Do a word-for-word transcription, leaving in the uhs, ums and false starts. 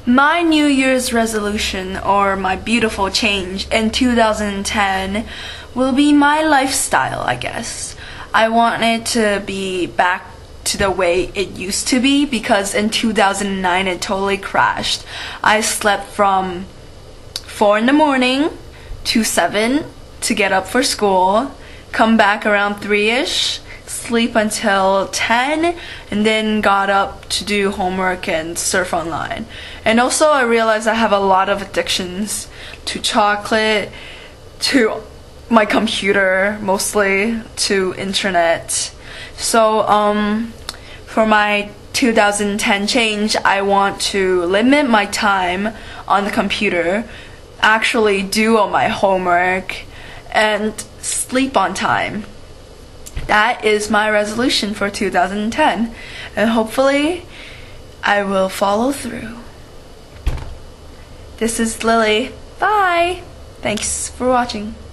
My New Year's resolution, or my beautiful change in two thousand ten, will be my lifestyle, I guess. I want it to be back to the way it used to be, because in two thousand nine it totally crashed. I slept from four in the morning to seven to get up for school, come back around three-ish, sleep until ten, and then got up to do homework and surf online. And also I realized I have a lot of addictions to chocolate, to my computer, mostly to internet. So um, for my two thousand ten change, I want to limit my time on the computer, actually do all my homework, and sleep on time. That is my resolution for two thousand ten, and hopefully I will follow through. This is Lily. Bye! Thanks for watching.